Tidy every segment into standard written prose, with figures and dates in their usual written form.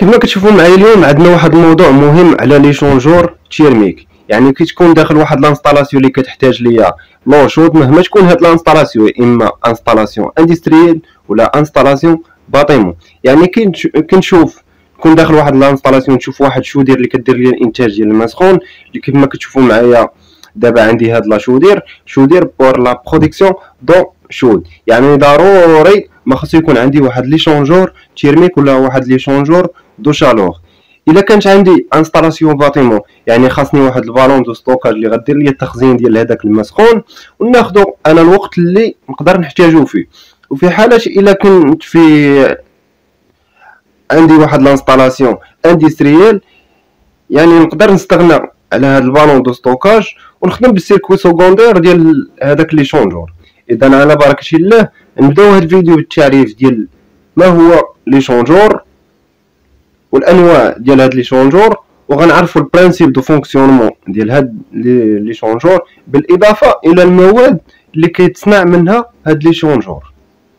كما كتشوفوا معايا اليوم عندنا واحد الموضوع مهم على لي شونجور تيرميك. يعني كي تكون داخل واحد لانستالاسيون اللي كتحتاج ليا لونشود، مهما تكون هاد لانستالاسيون، اما انستالاسيون اندستريال ولا انستالاسيون باطيمون. يعني كنشوف كون داخل واحد لانستالاسيون نشوف واحد شودير اللي كدير لي الانتاج ديال الماء سخون، اللي كما كتشوفوا معايا دابا عندي هاد لا شودير بور لا برودكسيون دو شود. يعني ضروري ما خصو يكون عندي واحد لي شونجور تيرميك ولا واحد لي شونجور دو شالور. الا كانت عندي انستالاسيون باطيمون، يعني خاصني واحد البالون دو ستوكاج اللي غدير لي التخزين ديال هذاك الماء سخون، وناخذو انا الوقت اللي نقدر نحتاجو فيه. وفي حاله الا كنت في عندي واحد لانستالاسيون اندستريال، يعني نقدر نستغنى على هاد البالون دو ستوكاج ونخدم بالسيركوي سكوندير ديال هذاك لي شونجور. اذا على بركه الله نبداو هاد الفيديو بالتعريف ديال ما هو لي شونجور والانواع ديال هاد لي شونجور، وغنعرفوا البرانسيب دو فونكسيونمون ديال هاد لي شونجور، بالاضافه الى المواد اللي كيتصنع منها هاد لي شونجور.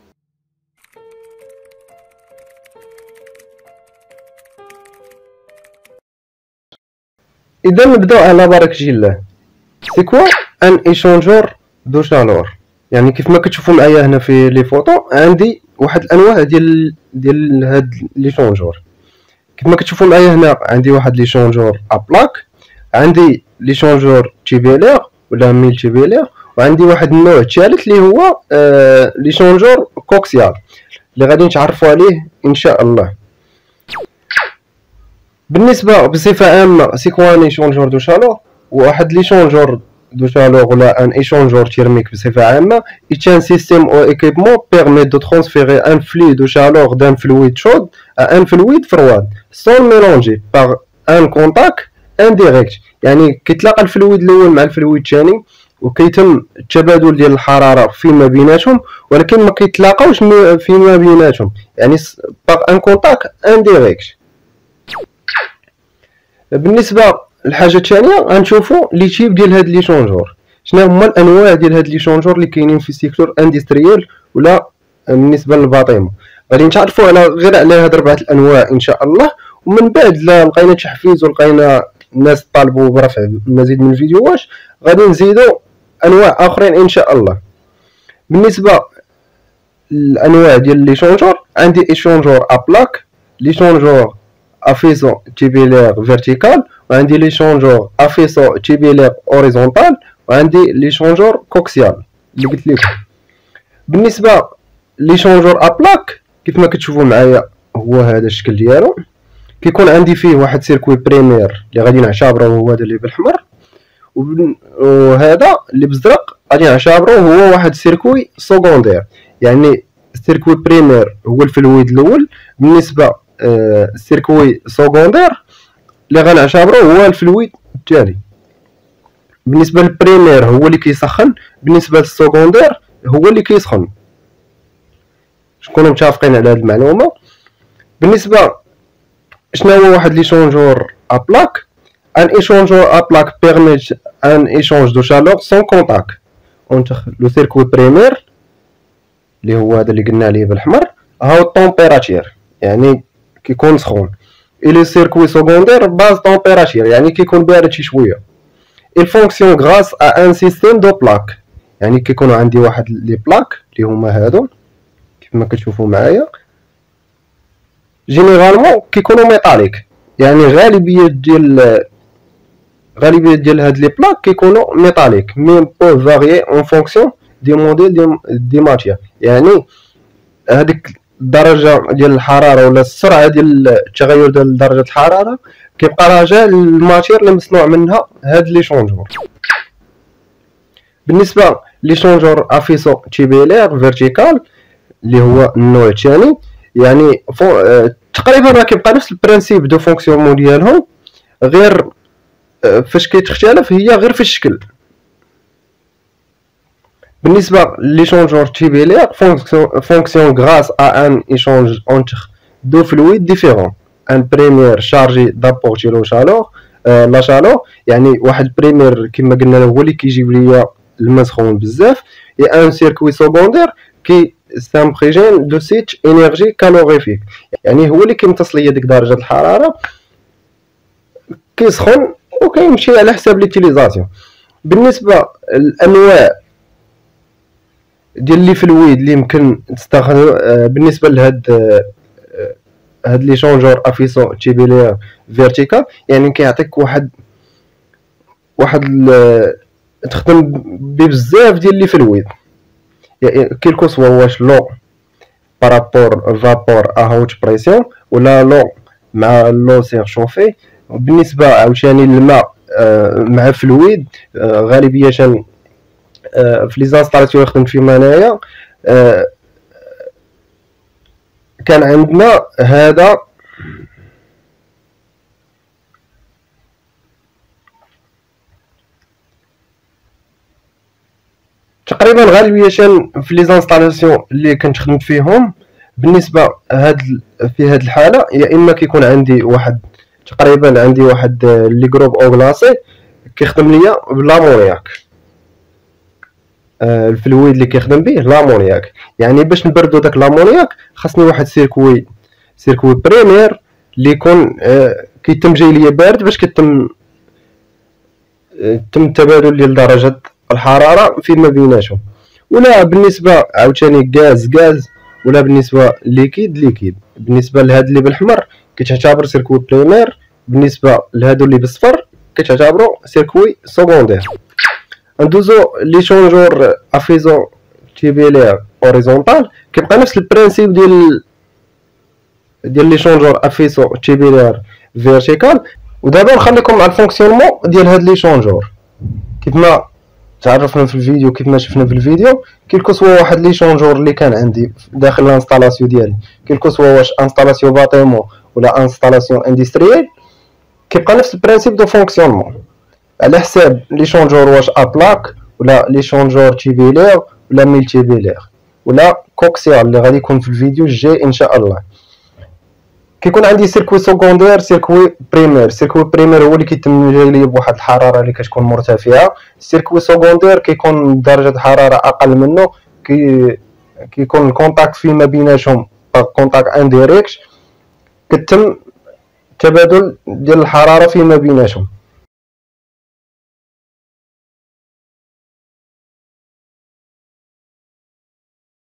اذا نبداو على بركه الله. سي كوا ان ايشونجور دو شالور؟ يعني كيف ما كتشوفوا معايا هنا في لي فوتو عندي واحد الانواع ديال هاد لي شونجور. كيف ما كتشوفوا معايا هنا عندي واحد لي شونجور ابلاك، عندي لي شونجور تيبيلير ولا ميلتيبيلير، وعندي واحد النوع الثالث اللي هو لي شونجور كوكسيال اللي غادي نتعرفوا عليه ان شاء الله. بالنسبه بصفه عامه سي كوا ان ايشونجور دو شالور؟ واحد ليشونجور دو شالور ولا ان ايشونجور تيرميك بصفه عامه est un système ou équipement permet de transférer un flux de chaleur d'un fluide chaud à un fluide froid sans mélanger par un contact indirect. يعني كيتلاقى الفلويد الاول مع الفلويد الثاني وكيتم التبادل ديال الحراره فيما بيناتهم، ولكن ما كيتلاقاوش فيما بيناتهم، يعني par un contact indirect. بالنسبه الحاجه الثانيه غنشوفوا لي تيب ديال هاد لي شونجور، شنو هما الانواع ديال هاد لي شونجور اللي كاينين في السيكتور اندستريال ولا بالنسبه للباطيمه. غادي نتعرفوا غير على هاد 4 الانواع ان شاء الله، ومن بعد لا لقينا تحفيز ولقينا الناس طالبوا برفع مزيد من الفيديوهات غادي نزيدوا انواع اخرين ان شاء الله. بالنسبه للانواع ديال لي شونجور عندي ايشونجور ابلاك، لي شونجور افيسو تيبيلير فيرتيكال، وعندي لي شونجور افيسو تيبيلير اوريزونتال، وعندي لي شونجور كوكسيال اللي قلت لكم. بالنسبه لي شونجور ابلاك كيف ما كتشوفوا معايا هو هذا الشكل ديالو، كيكون عندي فيه واحد سيركوي بريمير اللي غادي نعتبره هو هذا اللي بالحمر، وهذا اللي بالزرق غادي نعتبره هو واحد سيركوي سكوندير. يعني السيركوي بريمير هو الفلويد الاول، بالنسبه السيركوي سكوندير اللي غنعتبره هو الفلويد الثاني. بالنسبه للبريمير هو اللي كيسخن، بالنسبه للسكوندير هو اللي كيسخن. نكونوا متفقين على هذه المعلومه. بالنسبه شنو هو واحد ليشونجور ابلاك؟ ان ايشونجور ابلاك بيرميت ان ايشونج دو شالور سون كونتاك اونتر لو سيركوي بريمير اللي هو هذا اللي قلنا عليه بالحمر، هاو التمبيراتير يعني كيكون سخون، et le circuit secondaire basse température يعني كيكون بارد شي شويه. il fonctionne grâce à un système de plaques، يعني كيكونوا عندي واحد لي بلاك اللي هما هادو كيف ما كتشوفوا معايا، جينيرالمون كيكونوا ميتاليك، يعني غالبيه ديال هاد لي بلاك كيكونوا ميتاليك، مي بو فاريي اون فونكسيون دي موديل دي ماتيير. يعني هذيك الدرجه ديال الحراره ولا السرعه ديال التغير ديال درجه الحراره كيبقى راجع للماتير اللي مصنوع منها هاد لي شونجور. بالنسبه لي شونجور افيسو تيبيلير فيرتيكال اللي هو النوع الثاني، يعني تقريبا راه كيبقى نفس البرانسيب دو فونكسيونمون ديالهم، غير فاش كيتختلف هي غير في الشكل. بالنسبه ليشونجور تيبيلير fonctionne grâce à un échange entre deux fluides différents. un premier chargé d'apporter la chaleur يعني واحد بريمير كما قلنا هو اللي كيجيب ليا الماء سخون بزاف، et un circuit secondaire qui سامبريجين دو سيت انرجي كالوريفيك، يعني هو اللي كيمتص ليا ديك درجه الحراره، كيسخن وكيمشي على حساب ليتيليزاسيون. بالنسبه للانواع ديال لي فلويد اللي يمكن تستخدم بالنسبه لهاد هاد لي شونجور افيسون تيبيلير فيرتيكال، يعني كيعطيك واحد تخدم بزاف ديال لي فلويد، يعني كيلكو سوا واش لو بارابور فابور ا هوت بريسيون ولا لو مع لو سير شوفي. بالنسبه عاوتاني الماء مع فلويد غالبيه في لي زانستالاسيون اللي خدمت فيهم انايا كان عندنا هذا تقريبا غالبيه في لي زانستالاسيون اللي كنت خدمت فيهم. بالنسبه في هاد الحاله يا اما كيكون عندي واحد تقريبا عندي واحد لي جروب او غلاسي كيخدم ليا بالامونياك، الفلويد اللي كيخدم به لامونياك، يعني باش نبردو داك لامونياك خاصني واحد سيركوي بريمير اللي يكون كيتم جاي ليا بارد باش كيتم التبادل ديال درجه الحراره فيما بيناتهم. ولا بالنسبه عاوتاني غاز ولا بالنسبه ليكيد. بالنسبه لهاد اللي بالاحمر كتعتبر سيركوي بريمير، بالنسبه لهادو اللي بالصفر كتعتبروا سيركوي سكوندير. ندوزو لي شونجور افيزون تيبيلير اوريزونتال، كيبقى نفس البرانسيپ ديال لي شونجور افيزون تيبيلير فيرتيكال. ودابا نخليكم مع الفونكسيونمون ديال هاد لي شونجور. كيف ما تعرفنا في الفيديو، كيف ما شفنا في الفيديو، كيلكو سوا واحد لي شونجور اللي كان عندي داخل الانستالاسيون ديالي، كيلكو سوا واش انستالاسيون باتيمون ولا انستالاسيون اندستريال، كيبقى نفس البرانسيپ دو فونكسيونمون على حساب لي شونجور واش ابلاك ولا لي شونجور تيبيلير ولا ميلتيبيلير ولا كوكسيال اللي غادي يكون في الفيديو الجاي ان شاء الله. كيكون عندي سيركوي سكوندير سيركوي بريمير هو اللي كيتم جاي ليا بواحد الحراره اللي كتكون مرتفعه. السيركوي سكوندير كيكون درجه الحراره اقل منه، كيكون الكونتاكت فيما بيناتهم كونتاكت انديريكت، كتم تبادل ديال الحراره فيما بيناتهم.